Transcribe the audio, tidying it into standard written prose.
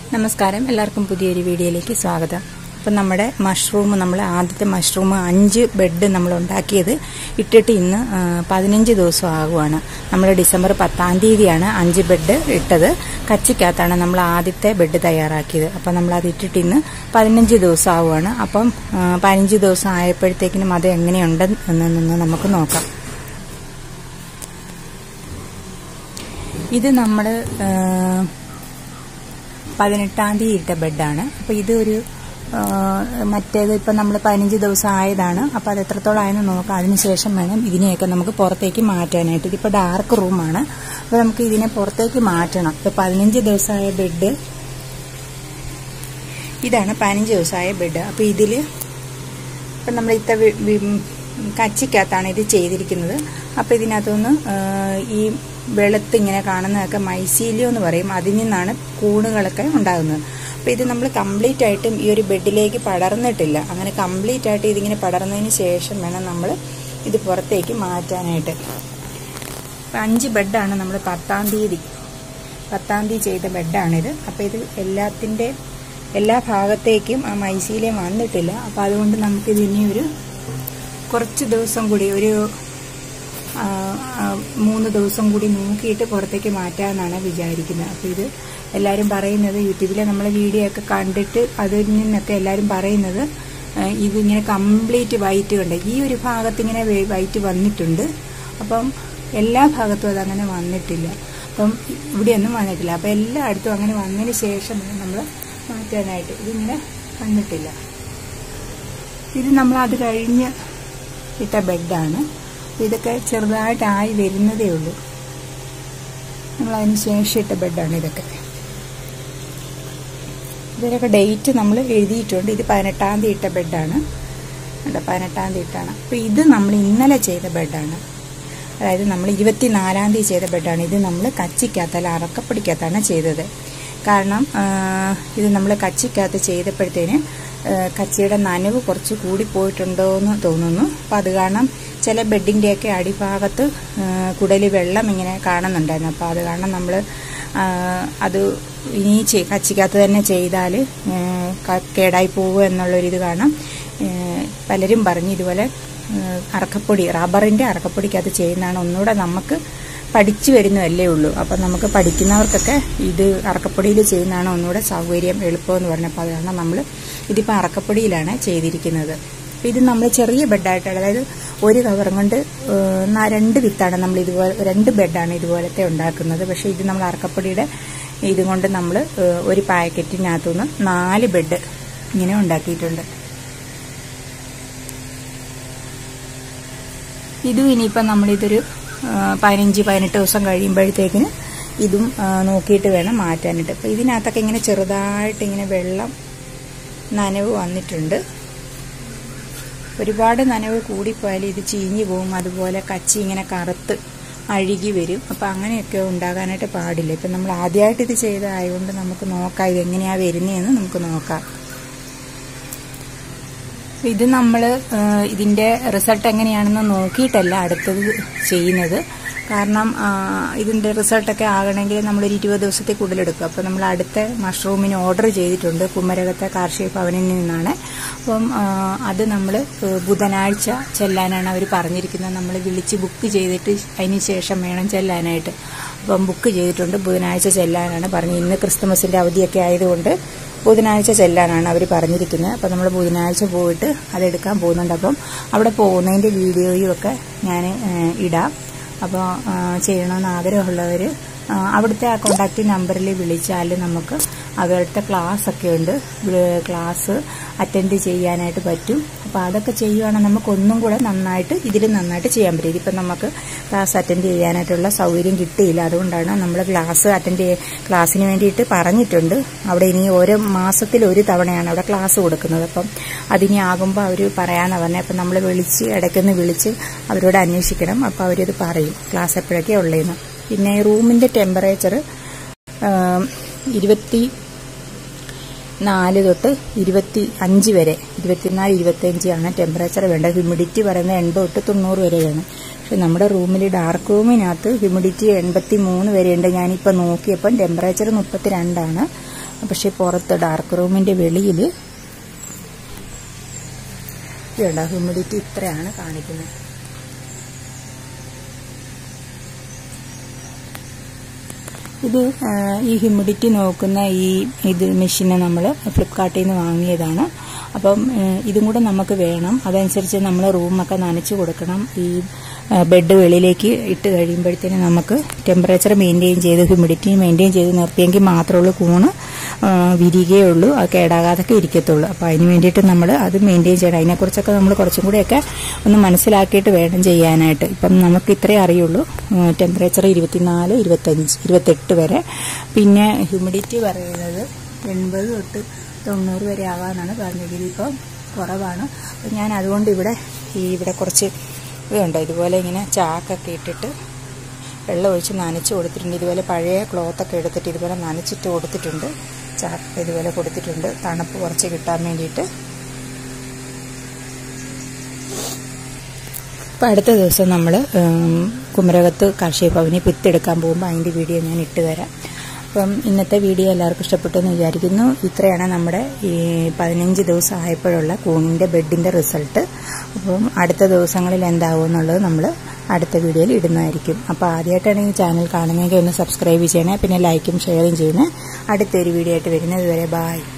നമസ്കാരം, എല്ലാവർക്കും പുതിയൊരു വീഡിയോയിലേക്ക് സ്വാഗതം. അപ്പം നമ്മുടെ മഷ്റൂം, നമ്മൾ ആദ്യത്തെ മഷ്റൂം 5 ബെഡ് നമ്മൾ ഉണ്ടാക്കിയത് ഇട്ടിട്ട് ഇന്ന് 15 ദിവസം ആകുവാണ്. നമ്മൾ ഡിസംബർ 10-ാം തീയതിയാണ് 5 ബെഡ് ഇട്ടത്. കച്ചിക്കകത്താണ് നമ്മൾ ആദ്യത്തെ ബെഡ് തയ്യാറാക്കിയത്. അപ്പം നമ്മളത് ഇട്ടിട്ട് ഇന്ന് 15 ദിവസം ആകുവാണ്. അപ്പം 15 ദിവസം ആയപ്പോഴത്തേക്കിനും അത് എങ്ങനെയുണ്ടെന്ന് നമുക്ക് നോക്കാം. ഇത് നമ്മൾ 18-ാം തീയതി ഇട്ട ബെഡാണ്. അപ്പോൾ ഇതൊരു മറ്റേത് ഇപ്പം നമ്മൾ 15 ദിവസം ആയതാണ്. അപ്പോൾ അത് എത്രത്തോളം ആയെന്ന് നോക്കാം. അതിനുശേഷം വേണം ഇതിനെയൊക്കെ നമുക്ക് പുറത്തേക്ക് മാറ്റാനായിട്ട്. ഇതിപ്പോൾ ഡാർക്ക് റൂമാണ്. അപ്പോൾ നമുക്ക് ഇതിനെ പുറത്തേക്ക് മാറ്റണം. ഇപ്പോൾ 15 ദിവസമായ ബെഡ് ഇതാണ്. 15 ദിവസമായ ബെഡ്. അപ്പോൾ ഇതിൽ ഇപ്പം നമ്മൾ കച്ചിക്കകത്താണ് ഇത് ചെയ്തിരിക്കുന്നത്. അപ്പോൾ ഇതിനകത്തുനിന്ന് ഈ വെളുത്ത് ഇങ്ങനെ കാണുന്നതൊക്കെ മൈസീലിയോ എന്ന് പറയും. അതിൽ നിന്നാണ് കൂണുകളൊക്കെ ഉണ്ടാകുന്നത്. അപ്പോൾ ഇത് നമ്മൾ കംപ്ലീറ്റ് ആയിട്ടും ഈ ഒരു ബെഡിലേക്ക് പടർന്നിട്ടില്ല. അങ്ങനെ കംപ്ലീറ്റ് ആയിട്ട് ഇതിങ്ങനെ പടർന്നതിന് ശേഷം വേണം നമ്മൾ ഇത് പുറത്തേക്ക് മാറ്റാനായിട്ട്. 5 ബെഡാണ് നമ്മൾ 10-ാം തീയതി ചെയ്ത ബെഡാണിത്. അപ്പോൾ ഇത് എല്ലാ ഭാഗത്തേക്കും ആ മൈസീലിയം വന്നിട്ടില്ല. അപ്പോൾ അതുകൊണ്ട് നമുക്കിതിനെ കുറച്ച് ദിവസം കൂടി, ഒരു 3 ദിവസം കൂടി നോക്കിയിട്ട് പുറത്തേക്ക് മാറ്റാമെന്നാണ് വിചാരിക്കുന്നത്. അപ്പോൾ ഇത് എല്ലാവരും പറയുന്നത്, യൂട്യൂബിലെ നമ്മളെ വീഡിയോ ഒക്കെ കണ്ടിട്ട് അതിൽ നിന്നൊക്കെ എല്ലാവരും പറയുന്നത് ഇതിങ്ങനെ കംപ്ലീറ്റ് വൈറ്റ് കണ്ട് ഈ ഒരു ഭാഗത്ത് ഇങ്ങനെ വൈറ്റ് വന്നിട്ടുണ്ട്. അപ്പം എല്ലാ ഭാഗത്തും അതങ്ങനെ വന്നിട്ടില്ല. അപ്പം ഇവിടെയൊന്നും വന്നിട്ടില്ല. അപ്പം എല്ലായിടത്തും അങ്ങനെ വന്നതിന് ശേഷം നമ്മൾ മാറ്റാനായിട്ട്. ഇതിങ്ങനെ വന്നിട്ടില്ല. ഇത് നമ്മൾ അത് കഴിഞ്ഞ് ഇട്ട ബെഡാണ്. ഇതൊക്കെ ചെറുതായിട്ടായി വരുന്നതേ ഉള്ളൂ. നമ്മളതിന് ശേഷം ഇട്ട ബെഡാണ് ഇതൊക്കെ. ഇതിലൊക്കെ ഡേറ്റ് നമ്മൾ എഴുതിയിട്ടുണ്ട്. ഇത് 18-ാം തീയതി ഇട്ട ബെഡാണ്. 18-ാം തീയതി ഇട്ടാണ്. അപ്പോൾ ഇത് നമ്മൾ ഇന്നലെ ചെയ്ത ബെഡാണ്. അതായത് നമ്മൾ 24-ാം തീയതി ചെയ്ത ബെഡാണ്. ഇത് നമ്മൾ കച്ചിക്കകത്തല്ല, അറക്കപ്പൊടിക്കകത്താണ് ചെയ്തത്. കാരണം ഇത് നമ്മൾ കച്ചിക്കകത്ത് ചെയ്തപ്പോഴത്തേന് കച്ചിയുടെ നനവ് കുറച്ച് കൂടി പോയിട്ടുണ്ടോ എന്ന് തോന്നുന്നു. അപ്പം അത് കാരണം ചില ബെഡിൻ്റെയൊക്കെ അടിഭാഗത്ത് കുടല് വെള്ളം ഇങ്ങനെ കാണുന്നുണ്ടായിരുന്നു. അപ്പോൾ അത് കാരണം നമ്മൾ അത് ഇനി കച്ചിക്കകത്ത് തന്നെ ചെയ്താൽ കേടായി പോകുമോ എന്നുള്ളൊരിത് കാരണം പലരും പറഞ്ഞു ഇതുപോലെ അറക്കപ്പൊടി, റബ്ബറിൻ്റെ അറക്കപ്പൊടിക്കകത്ത് ചെയ്യുന്നതാണ് ഒന്നുകൂടെ നമുക്ക് പഠിച്ചു വരുന്നതല്ലേ ഉള്ളൂ. അപ്പം നമുക്ക് പഠിക്കുന്നവർക്കൊക്കെ ഇത് അറക്കപ്പൊടിയിൽ ചെയ്യുന്നതാണ് ഒന്നുകൂടെ സൗകര്യം, എളുപ്പമെന്ന് പറഞ്ഞപ്പോൾ അത് കാരണം നമ്മൾ ഇതിപ്പോൾ അറക്കപ്പൊടിയിലാണ് ചെയ്തിരിക്കുന്നത്. അപ്പോൾ ഇത് നമ്മൾ ചെറിയ ബെഡായിട്ടാണ്, അതായത് ഒരു കവറും കൊണ്ട് 2 വിത്താണ് നമ്മൾ ഇതുപോലെ 2 ബെഡാണ് ഇതുപോലത്തെ ഉണ്ടാക്കുന്നത്. പക്ഷേ ഇത് നമ്മൾ അറക്കപ്പൊടിയുടെ ഇതുകൊണ്ട് നമ്മൾ ഒരു പാക്കറ്റിനകത്തുനിന്ന് 4 ബെഡ് ഇങ്ങനെ ഉണ്ടാക്കിയിട്ടുണ്ട്. ഇതും ഇനിയിപ്പം നമ്മളിതൊരു 15-18 ദിവസം കഴിയുമ്പോഴത്തേക്കിന് ഇതും നോക്കിയിട്ട് വേണം മാറ്റാനായിട്ട്. അപ്പോൾ ഇതിനകത്തൊക്കെ ഇങ്ങനെ ചെറുതായിട്ട് ഇങ്ങനെ വെള്ളം നനവ് വന്നിട്ടുണ്ട്. ഒരുപാട് നനവ് കൂടിപ്പോയാൽ ഇത് ചീഞ്ഞു പോകും. അതുപോലെ കച്ചി ഇങ്ങനെ കറുത്ത് അഴുകി വരും. അപ്പം അങ്ങനെയൊക്കെ ഉണ്ടാകാനായിട്ട് പാടില്ല. ഇപ്പം നമ്മൾ ആദ്യമായിട്ട് ഇത് ചെയ്തതായതുകൊണ്ട് നമുക്ക് നോക്കാം ഇതെങ്ങനെയാണ് വരുന്നതെന്ന് നമുക്ക് നോക്കാം. ഇത് നമ്മൾ ഇതിൻ്റെ റിസൾട്ട് എങ്ങനെയാണെന്ന് നോക്കിയിട്ടല്ല അടുത്തത് ചെയ്യുന്നത്. കാരണം ഇതിൻ്റെ റിസൾട്ടൊക്കെ ആകണമെങ്കിൽ നമ്മളൊരു 20 ദിവസത്തെ കൂടുതലെടുക്കും. അപ്പോൾ നമ്മൾ അടുത്ത മഷ്റൂമിന് ഓർഡർ ചെയ്തിട്ടുണ്ട് കുമരകത്തെ കാർഷിക ഭവനിൽ നിന്നാണ്. അപ്പം അത് നമ്മൾ ബുധനാഴ്ച ചെല്ലാനാണ് അവർ പറഞ്ഞിരിക്കുന്നത്. നമ്മൾ വിളിച്ച് ബുക്ക് ചെയ്തിട്ട് അതിന് ശേഷം വേണം ചെല്ലാനായിട്ട്. അപ്പം ബുക്ക് ചെയ്തിട്ടുണ്ട്, ബുധനാഴ്ച ചെല്ലാനാണ് പറഞ്ഞത്. ഇന്ന് ക്രിസ്തുമസിൻ്റെ അവധിയൊക്കെ ആയതുകൊണ്ട് ബുധനാഴ്ച ചെല്ലാനാണ് അവർ പറഞ്ഞിരിക്കുന്നത്. അപ്പം നമ്മൾ ബുധനാഴ്ച പോയിട്ട് അതെടുക്കാൻ പോകുന്നുണ്ട്. അപ്പം അവിടെ പോകുന്നതിൻ്റെ വീഡിയോയും ഒക്കെ ഞാൻ ഇടാം. അപ്പോൾ ചെയ്യണമെന്ന് ആഗ്രഹമുള്ളവർ അവിടുത്തെ ആ കോണ്ടാക്ട് നമ്പറിൽ വിളിച്ചാൽ നമുക്ക് അവരുടെ ക്ലാസ്സൊക്കെ ഉണ്ട്. ക്ലാസ് അറ്റൻഡ് ചെയ്യാനായിട്ട് പറ്റും. അപ്പോൾ അതൊക്കെ ചെയ്യുവാണെങ്കിൽ നമുക്കൊന്നും കൂടെ ഇതിൽ നന്നായിട്ട് ചെയ്യാൻ പറ്റും. ഇതിപ്പം നമുക്ക് ക്ലാസ് അറ്റൻഡ് ചെയ്യാനായിട്ടുള്ള സൗകര്യം കിട്ടിയില്ല. അതുകൊണ്ടാണ് നമ്മൾ ക്ലാസ്സിന് വേണ്ടിയിട്ട് പറഞ്ഞിട്ടുണ്ട്. അവിടെ ഇനി ഓരോ മാസത്തിൽ ഒരു തവണയാണ് അവിടെ ക്ലാസ് കൊടുക്കുന്നത്. അപ്പം അതിനി ആകുമ്പോൾ അവർ പറയാമെന്ന് പറഞ്ഞത്. അപ്പം നമ്മൾ ഇടയ്ക്കൊന്ന് വിളിച്ച് അവരോട് അന്വേഷിക്കണം. അപ്പോൾ അവരത് പറയും ക്ലാസ് എപ്പോഴൊക്കെയാണ് ഉള്ളതെന്ന്. പിന്നെ റൂമിൻ്റെ ടെമ്പറേച്ചർ 24 തൊട്ട് 25 വരെ, 24-25 ആണ് ടെമ്പറേച്ചർ വേണ്ടത്. ഹ്യൂമിഡിറ്റി പറയുന്നത് 80 തൊട്ട് 90 വരെ വേണം. പക്ഷെ നമ്മുടെ റൂമിൽ ഡാർക്ക് റൂമിനകത്ത് ഹ്യൂമിഡിറ്റി 83 വരെയുണ്ട്. ഞാനിപ്പോൾ നോക്കിയപ്പം ടെമ്പറേച്ചർ 32 ആണ്. പക്ഷെ പുറത്ത് ഡാർക്ക് റൂമിന്റെ വെളിയിൽ ഇതുണ്ട്, ഹ്യൂമിഡിറ്റി ഇത്രയാണ് കാണിക്കുന്നത്. ഇത് ഈ ഹ്യൂമിഡിറ്റി നോക്കുന്ന ഇത് മെഷീനെ നമ്മൾ ഫ്ലിപ്കാർട്ടിൽ നിന്ന് വാങ്ങിയതാണ്. അപ്പം ഇതും കൂടെ നമുക്ക് വേണം. അതനുസരിച്ച് നമ്മൾ റൂമൊക്കെ നനച്ചു കൊടുക്കണം. ഈ ബെഡ് വെളിയിലേക്ക് ഇട്ട് കഴിയുമ്പോഴത്തേനും നമുക്ക് ടെമ്പറേച്ചർ മെയിൻറ്റെയിൻ ചെയ്ത് ഹ്യൂമിഡിറ്റി മെയിൻറ്റെയിൻ ചെയ്ത് നിർത്തിയെങ്കിൽ മാത്രമുള്ളൂ കൂണ് വിരിയുകയുള്ളൂ, അത് കേടാകാതൊക്കെ ഇരിക്കത്തുള്ളൂ. അപ്പോൾ അതിന് വേണ്ടിയിട്ട് നമ്മൾ അത് മെയിൻറ്റെയിൻ ചെയ്യണം. അതിനെക്കുറിച്ചൊക്കെ നമ്മൾ കുറച്ചും കൂടെയൊക്കെ ഒന്ന് മനസ്സിലാക്കിയിട്ട് വേണം ചെയ്യാനായിട്ട്. ഇപ്പം നമുക്ക് ഇത്രയേ അറിയുള്ളൂ. ടെമ്പറേച്ചർ 24, 25, 28 വരെ. പിന്നെ ഹ്യൂമിഡിറ്റി പറയുന്നത് 80 തൊട്ട് 90 വരെ ആവാമെന്നാണ് പറഞ്ഞത്. ഇതിപ്പം കുറവാണ്. അപ്പം ഞാൻ അതുകൊണ്ട് ഇവിടെ കുറച്ച് ഇതുണ്ട്, ഇതുപോലെ ഇങ്ങനെ ചാക്കൊക്കെ ഇട്ടിട്ട് വെള്ളം ഒഴിച്ച് നനച്ച് കൊടുത്തിട്ടുണ്ട്. ഇതുപോലെ പഴയ ക്ലോത്തൊക്കെ എടുത്തിട്ട് ഇതുപോലെ നനച്ചിട്ട് കൊടുത്തിട്ടുണ്ട്. ചാക്ക് ഇതുപോലെ കൊടുത്തിട്ടുണ്ട്, തണുപ്പ് കുറച്ച് കിട്ടാൻ വേണ്ടിയിട്ട്. അപ്പം അടുത്ത ദിവസം നമ്മൾ കുമരകത്ത് കാർഷിക ഭവനിൽ വിത്തെടുക്കാൻ പോകുമ്പോൾ അതിൻ്റെ വീഡിയോ ഞാൻ ഇട്ട് തരാം. അപ്പം ഇന്നത്തെ വീഡിയോ എല്ലാവർക്കും ഇഷ്ടപ്പെട്ടെന്ന് വിചാരിക്കുന്നു. ഇത്രയാണ് നമ്മുടെ ഈ 15 ദിവസം ആയപ്പോഴുള്ള കൂണിൻ്റെ ബെഡിൻ്റെ റിസൾട്ട്. അപ്പം അടുത്ത ദിവസങ്ങളിൽ എന്താവും എന്നുള്ളത് നമ്മൾ അടുത്ത വീഡിയോയിൽ ഇടുന്നതായിരിക്കും. അപ്പോൾ ആദ്യമായിട്ടാണ് ഈ ചാനൽ കാണുന്നതെങ്കിൽ ഒന്ന് സബ്സ്ക്രൈബ് ചെയ്യണേ, പിന്നെ ലൈക്കും ഷെയറും ചെയ്യണേ. അടുത്തൊരു വീഡിയോ ആയിട്ട് വരുന്നത് വരെ ബായ്.